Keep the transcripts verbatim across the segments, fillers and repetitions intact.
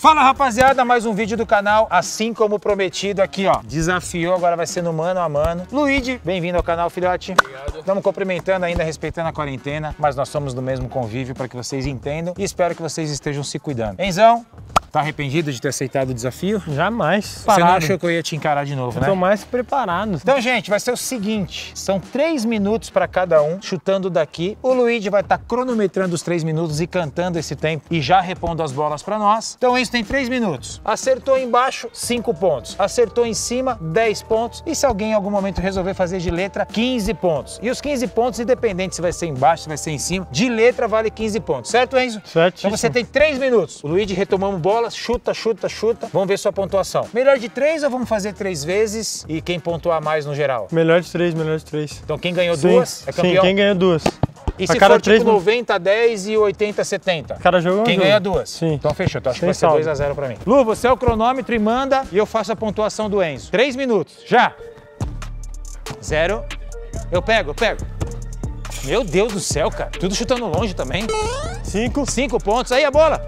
Fala, rapaziada, mais um vídeo do canal, assim como prometido aqui, ó. Desafiou, agora vai ser no mano a mano. Luigi, bem-vindo ao canal, filhote. Obrigado. Estamos cumprimentando ainda, respeitando a quarentena, mas nós somos do mesmo convívio para que vocês entendam e espero que vocês estejam se cuidando. Enzão, tá arrependido de ter aceitado o desafio? Jamais. Você Parado. não achou que eu ia te encarar de novo, Eu né? tô mais preparado. Então, gente, vai ser o seguinte, são três minutos para cada um, chutando daqui. O Luigi vai estar cronometrando os três minutos e cantando esse tempo e já repondo as bolas para nós. Então, isso tem três minutos. Acertou embaixo, cinco pontos. Acertou em cima, dez pontos. E se alguém em algum momento resolver fazer de letra, quinze pontos. E os quinze pontos, independente se vai ser embaixo, se vai ser em cima, de letra vale quinze pontos. Certo, Enzo? Certo. Então você tem três minutos. O Luigi retomamos bolas, chuta, chuta, chuta. Vamos ver sua pontuação. Melhor de três ou vamos fazer três vezes e quem pontuar mais no geral? Melhor de três, melhor de três. Então quem ganhou Sim, duas é campeão? Sim, quem ganhou duas. E A se cada for três tipo no- noventa a dez e oitenta a setenta? Cada jogo é um Quem jogo. ganha duas? Sim. Então fechou. Então acho que Sem vai ser saldo. dois a zero pra mim. Lu, você é o cronômetro e manda e eu faço a pontuação do Enzo. Três minutos. Já. Zero. Eu pego, eu pego. Meu Deus do céu, cara. Tudo chutando longe também. Cinco. Cinco pontos. Aí a bola.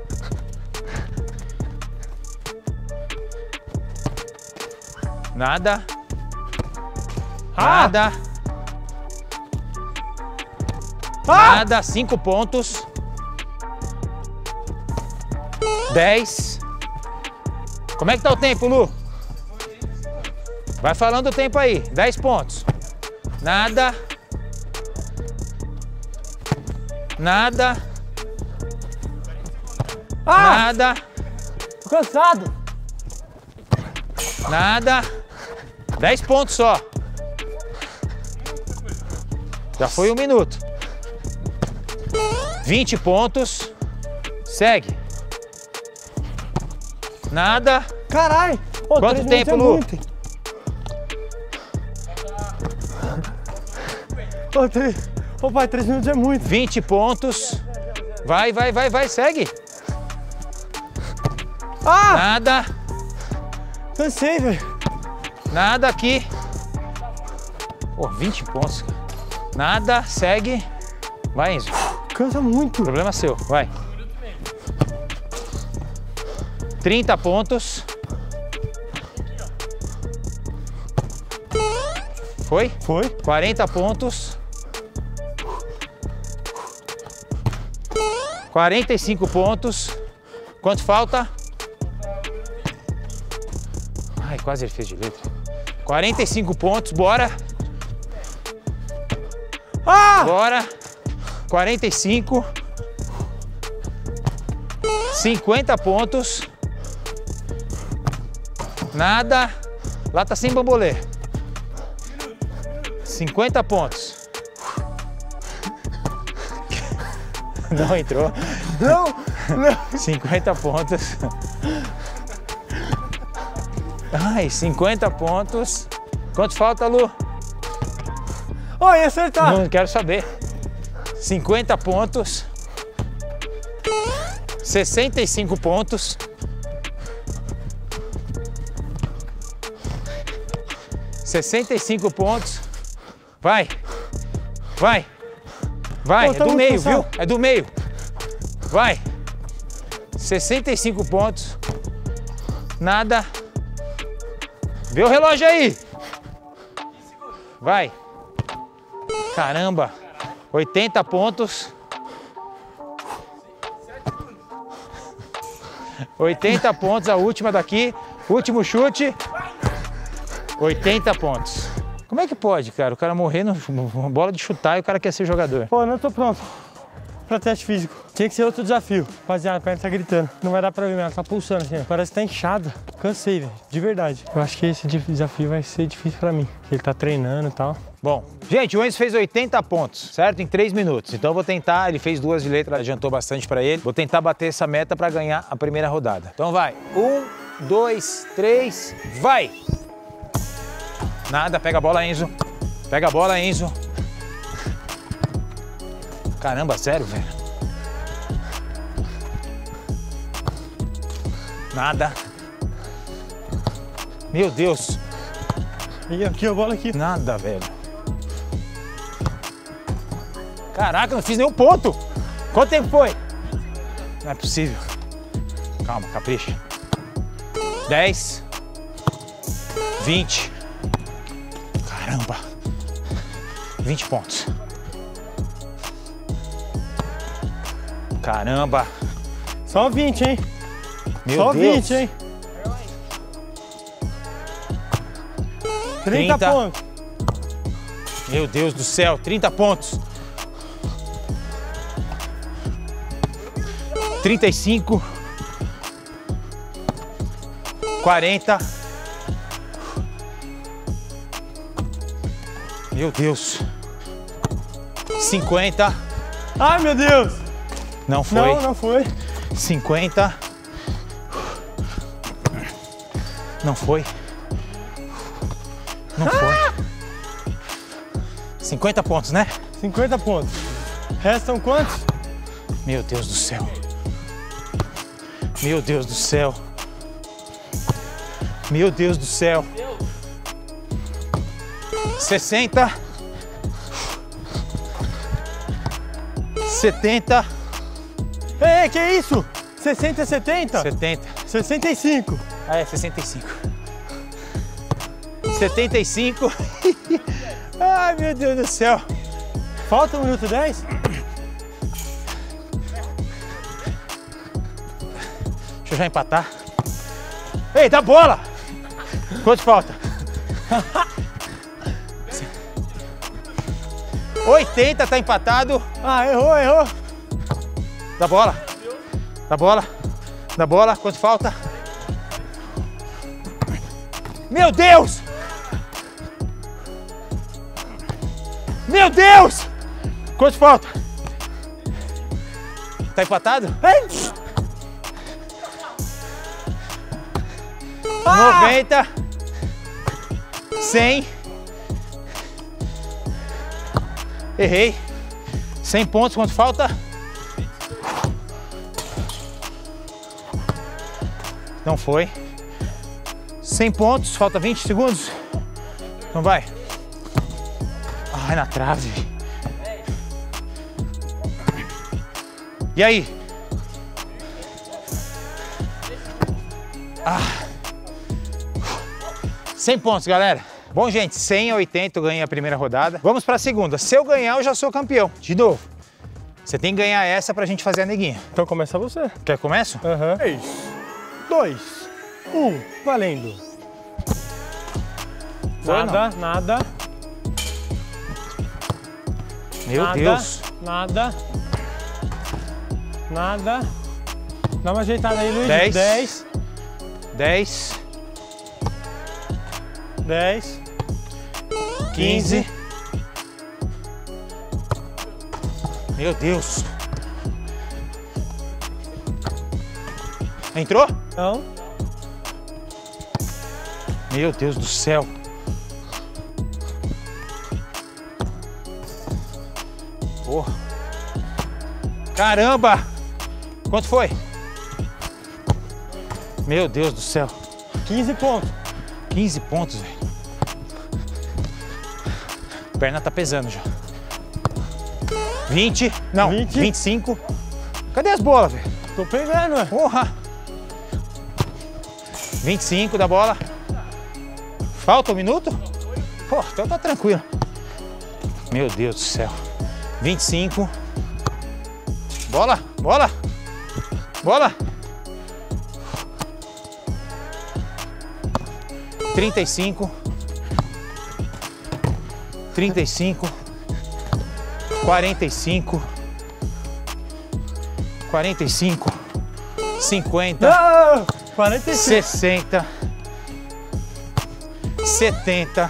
Nada. Ah! Nada. Ah! Nada. Cinco pontos. Dez. Como é que tá o tempo, Lu? Vai falando o tempo aí. Dez pontos. Nada. Nada. Ah! Nada. Tô cansado. Nada. Dez pontos só. Já foi um minuto. Vinte pontos. Segue. Nada. Caralho. Ô, Quanto três tempo, minutos é Lu? muito. Ô, três... Ô, pai, três minutos é muito. Vinte pontos. Vai, vai, vai, vai. Segue. Ah! Nada. Cansei, velho. Nada aqui. Pô, vinte pontos. Nada. Segue. Vai, Enzo. Cansa muito. Problema seu. Vai. trinta pontos. Foi? Foi? quarenta pontos. quarenta e cinco pontos. Quanto falta? Ai, quase ele fez de letra. quarenta e cinco pontos, bora. Ah! Bora. quarenta e cinco. cinquenta pontos. Nada. Lá tá sem bambolê. cinquenta pontos. Não entrou. Não! Não! cinquenta pontos. Ai, cinquenta pontos. Quanto falta, Lu? Ô, ia acertar. Não quero saber. cinquenta pontos. sessenta e cinco pontos. sessenta e cinco pontos. Vai. Vai. Vai. Pô, É tá do muito meio, cansado. viu? É do meio. Vai. sessenta e cinco pontos. Nada. Vê o relógio aí. Vai. Caramba. oitenta pontos. oitenta pontos, a última daqui. Último chute. oitenta pontos. Como é que pode, cara? O cara morrer numa bola de chutar e o cara quer ser jogador. Pô, não tô pronto pra teste físico. Tinha que ser outro desafio. Rapaziada, a perna tá gritando. Não vai dar pra ver, ela tá pulsando assim. Ó. Parece que tá inchada. Cansei, velho. De verdade. Eu acho que esse desafio vai ser difícil pra mim. Ele tá treinando e tal. Bom, gente, o Enzo fez oitenta pontos, certo? Em três minutos. Então eu vou tentar, ele fez duas de letra, adiantou bastante pra ele. Vou tentar bater essa meta pra ganhar a primeira rodada. Então vai. Um, dois, três, vai! Nada, pega a bola, Enzo. Pega a bola, Enzo. Caramba, sério, velho. Nada. Meu Deus. E aqui, a bola aqui. Nada, velho. Caraca, eu não fiz nenhum ponto. Quanto tempo foi? Não é possível. Calma, capricha. dez. vinte. Caramba. vinte pontos. Caramba. Só vinte, hein? Meu Só Deus. vinte, hein? trinta trinta. pontos. Meu Deus do céu, trinta pontos. trinta e cinco. quarenta. Meu Deus. cinquenta. Ai, meu Deus. Não foi. Não, não foi. cinquenta. Não foi. Não foi. cinquenta pontos, né? cinquenta pontos. Restam quantos? Meu Deus do céu. Meu Deus do céu. Meu Deus do céu. sessenta. setenta. Ei, que isso? sessenta, setenta? setenta. sessenta e cinco. Ah, é sessenta e cinco. setenta e cinco. Ai, meu Deus do céu. Falta um minuto e dez? Deixa eu já empatar. Ei, dá bola! Quanto falta? oitenta, tá empatado. Ah, errou, errou. Dá bola. Dá bola. Dá bola. Quanto falta? Meu Deus! Meu Deus! Quanto falta? Tá empatado? Ah! noventa. cem. Errei. cem pontos. Quanto falta? Não foi. cem pontos. Falta vinte segundos. Não vai. Ai, na trave. E aí? Ah. cem pontos, galera. Bom, gente, cem a oitenta eu ganhei a primeira rodada. Vamos para a segunda. Se eu ganhar, eu já sou campeão. De novo. Você tem que ganhar essa pra gente fazer a neguinha. Então começa você. Quer que comece? Aham. três, dois, um, valendo. Foi, Nada, nada, Meu nada, Deus. nada, nada. Dá uma ajeitada aí, Luiz. Dez. dez, dez. dez, quinze. Meu Deus. Entrou? não, Meu Deus do céu. Porra. Caramba! Quanto foi? Meu Deus do céu. quinze pontos. quinze pontos, velho. A perna tá pesando já. vinte. Não, vinte. vinte e cinco. Cadê as bolas, velho? Tô pegando, ué. Porra! vinte e cinco da bola. Falta um minuto? Pô, então tá tranquilo. Meu Deus do céu. vinte e cinco. Bola, bola. Bola. trinta e cinco. trinta e cinco. quarenta e cinco. quarenta e cinco. cinquenta. Não, quarenta e cinco. sessenta. setenta.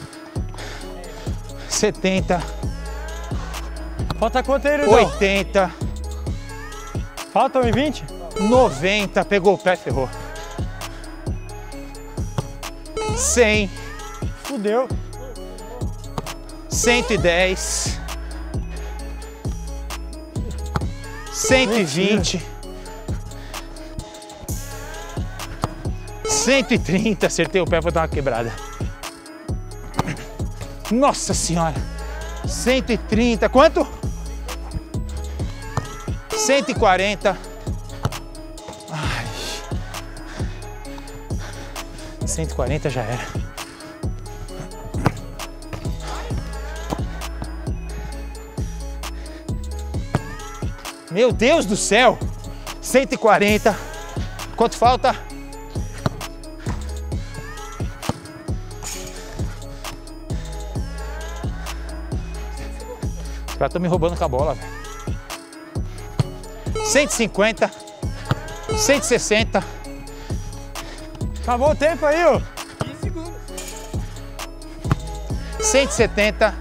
setenta. Falta quanto aí, Luizão? oitenta. Falta um e vinte? noventa. Pegou o pé, ferrou. cem. Fudeu. cento e dez. cento e vinte. cento e trinta. Acertei o pé pra dar uma quebrada. Nossa senhora. cento e trinta. Quanto? cento e quarenta. Ai. cento e quarenta já era. Meu Deus do céu! cento e quarenta. Quanto falta? Os caras estão me roubando com a bola, velho. cento e cinquenta. cento e sessenta. Acabou o tempo aí, ó. quinze segundos. cento e setenta.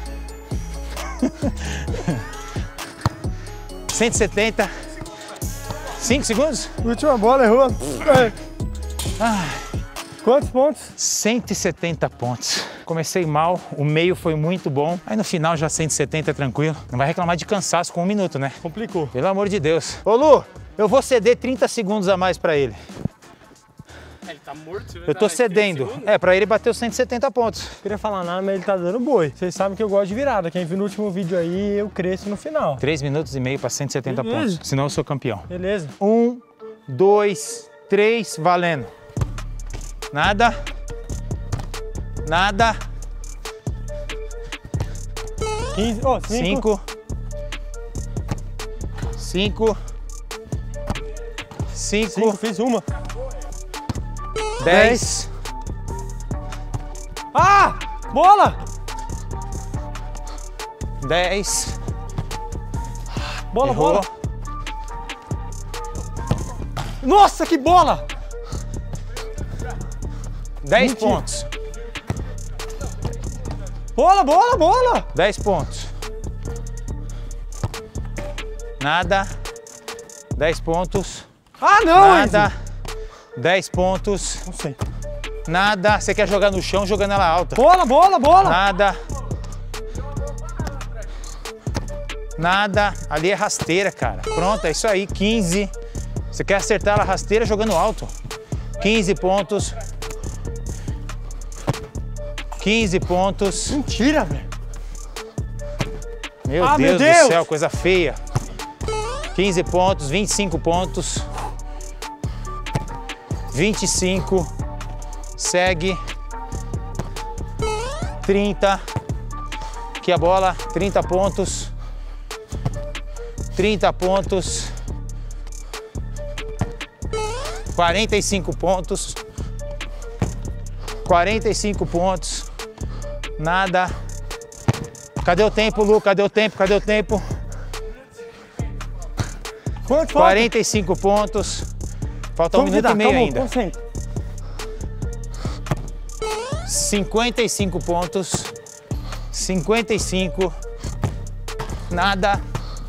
cento e setenta. cinco segundos? Última bola, errou. Ah, Quantos pontos? cento e setenta pontos. Comecei mal, o meio foi muito bom. Aí no final já cento e setenta, tranquilo. Não vai reclamar de cansaço com um minuto, né? Complicou. Pelo amor de Deus. Ô Lu, eu vou ceder trinta segundos a mais pra ele. Ele tá morto, você vai Eu tô dar cedendo. trinta segundos? É, pra ele bater os cento e setenta pontos. Não queria falar nada, mas ele tá dando boi. Vocês sabem que eu gosto de virada. Quem viu no último vídeo aí, eu cresço no final. três minutos e meio pra cento e setenta Beleza. pontos. Senão eu sou campeão. Beleza? Um, dois, três, valendo. Nada. Nada. quinze, ó, cinco. Cinco. Cinco. cinco, fiz uma. Dez. Ah! Bola! Dez. Bola, Errou. bola. Nossa, que bola! Dez Mentira. pontos. Bola, bola, bola! Dez pontos. Nada. Dez pontos. Ah, não, Nada. Enzo. Dez pontos. Não sei. Nada. Você quer jogar no chão jogando ela alta. Bola, bola, bola! Nada. Nada. Ali é rasteira, cara. Pronto, é isso aí. quinze. Você quer acertar ela rasteira jogando alto. quinze pontos. quinze pontos. Mentira, velho. Meu, Ah, Deus meu Deus! do céu, coisa feia. quinze pontos, vinte e cinco pontos. vinte e cinco. Segue. trinta. Aqui a bola, trinta pontos. trinta pontos. quarenta e cinco pontos. quarenta e cinco pontos. Nada. Cadê o tempo, Lu? Cadê o tempo? Cadê o tempo? Quanto falta? quarenta e cinco pontos. Falta um Como que minuto dá? e meio Calma, ainda. concentra. cinquenta e cinco pontos. cinquenta e cinco. Nada.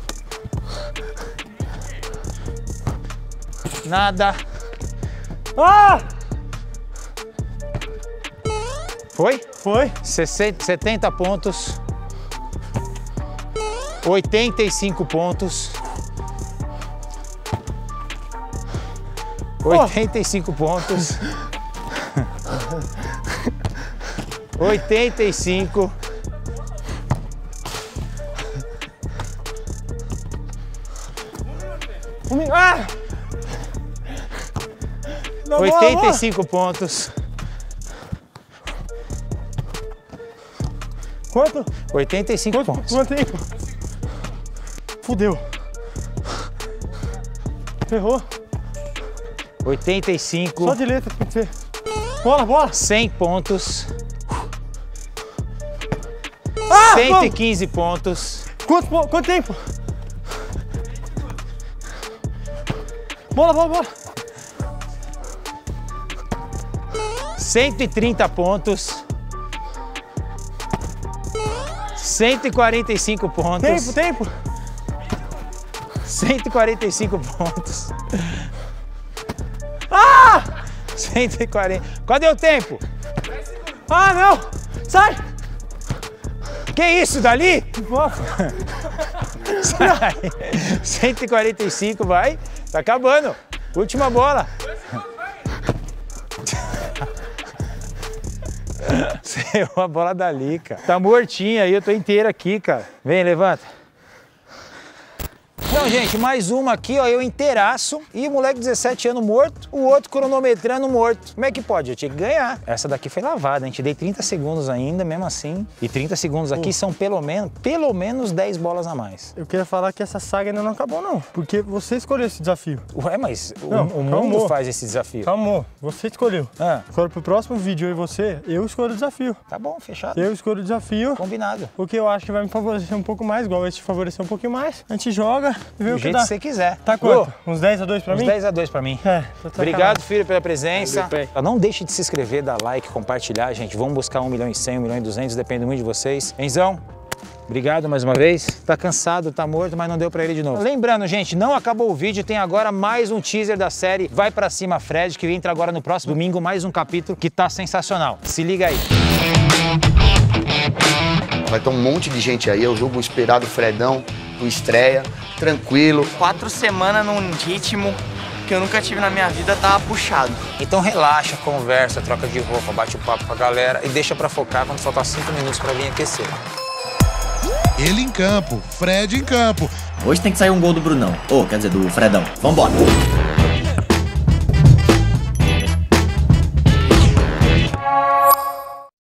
Nada. Ah! Foi? Foi. sessenta, setenta pontos. oitenta e cinco pontos. oitenta e cinco pontos. oitenta e cinco. Um min- Ah! Dá bola, oitenta e bola. cinco pontos. Quanto? oitenta e cinco Quanto, pontos. quanto tempo? Fudeu. Ferrou. oitenta e cinco. Só de letra tem que ser. Bola, bola. cem pontos. Ah, cento e vamos. quinze pontos. Quanto, po- quanto tempo? Bola, bola, bola. cento e trinta pontos. cento e quarenta e cinco pontos. Tempo, tempo. cento e quarenta e cinco pontos. Ah! cento e quarenta. Cadê o tempo? Ah, não. Sai. Que isso, dali? Bola. Sai. cento e quarenta e cinco, vai. Tá acabando. Última bola. Você errou a bola dali, cara. Tá mortinha aí, eu tô inteiro aqui, cara. Vem, levanta. Então, gente, mais uma aqui, ó, eu inteiraço e o moleque de dezessete anos morto, o outro cronometrando morto. Como é que pode? Eu tinha que ganhar. Essa daqui foi lavada, a gente dei trinta segundos ainda, mesmo assim. E trinta segundos aqui são pelo menos, pelo menos dez bolas a mais. Eu queria falar que essa saga ainda não acabou, não. Porque você escolheu esse desafio. Ué, mas o, Não, o mundo calmou. faz esse desafio. Calma, você escolheu. Ah, Agora pro próximo vídeo, eu e você, eu escolho o desafio. tá bom, fechado. Eu escolho o desafio. Combinado. O que eu acho que vai me favorecer um pouco mais, igual esse te favorecer um pouquinho mais. A gente joga e vê Do o que jeito dá. que você quiser. Tá quanto? Uns dez a dois pra Uns mim? dez a dois pra mim. É, tô de Obrigado, sacanagem. filho, pela presença. Valeu, pai. Não deixe de se inscrever, dar like, compartilhar, gente. Vamos buscar um milhão e cem, um milhão e duzentos, depende muito de vocês. Enzão, obrigado mais uma vez. Tá cansado, tá morto, mas não deu pra ele de novo. Lembrando, gente, não acabou o vídeo, tem agora mais um teaser da série Vai Pra Cima, Fred, que entra agora no próximo domingo, mais um capítulo que tá sensacional. Se liga aí. Vai ter um monte de gente aí, é o jogo esperado Fredão, do estreia, tranquilo. Quatro semanas num ritmo que eu nunca tive na minha vida, tava puxado. Então relaxa, conversa, troca de roupa, bate o papo com a galera e deixa pra focar quando faltar cinco minutos pra vir aquecer. Ele em campo, Fred em campo. Hoje tem que sair um gol do Brunão. Ou, quer dizer, do Fredão. Vambora!